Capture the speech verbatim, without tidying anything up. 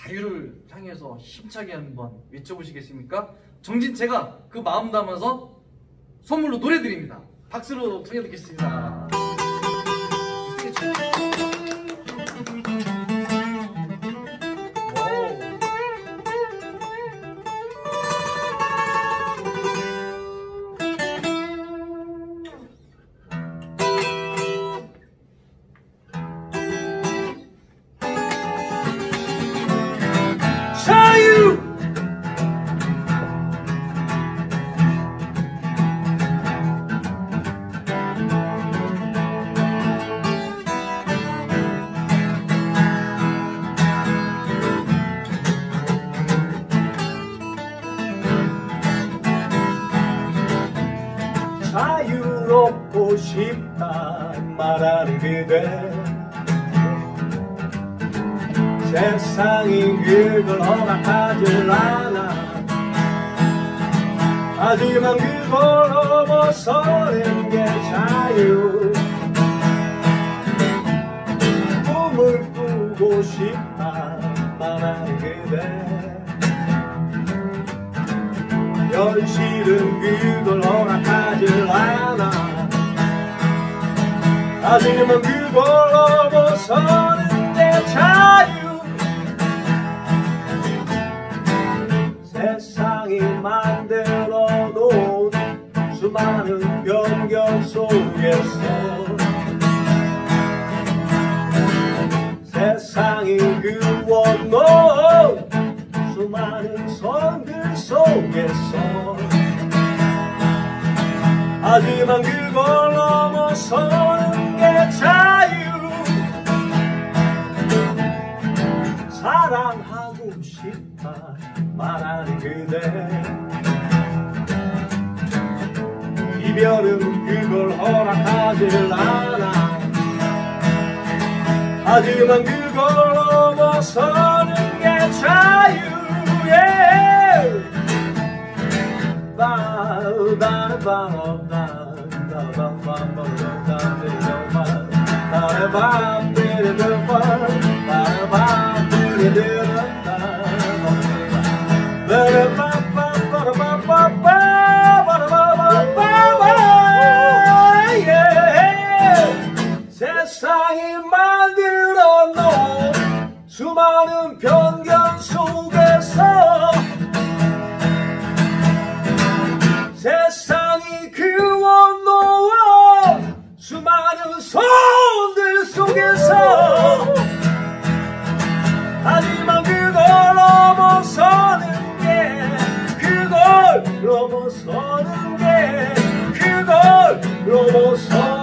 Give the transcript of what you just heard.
자유를 향해서 힘차게 한번 외쳐보시겠습니까? 정진채가 그 마음 담아서 선물로 노래 드립니다. 박수로 청해 듣겠습니다. 자유! 자유롭고 싶다 말하는 그대, 세상이 그걸 허락하질 않아. 하지만 그걸 넘어서는 게 자유. 꿈을 꾸고 싶다 말하는 그대, 현실은 그걸 허락하질 않아. 하지만 그걸 넘어서는 게 자유. 세상이 만들어 놓은 수많은 변경 속에서, 세상이 그워놓은 수많은 선들 속에서, 하지만 그걸 넘어서는 게 자유. 사랑하고 싶다 말하는 그대, 이별은 그걸 허락하질 않아. 하지만 그걸 넘어서는 게 자유. 세상이 만들어 놓은 수많은 편견 속에서, 세상이 그워놓은 수많은 손들 속에서, 하지만 그걸 넘어서는 게, 그걸 넘어서는 게, 그걸 넘어서는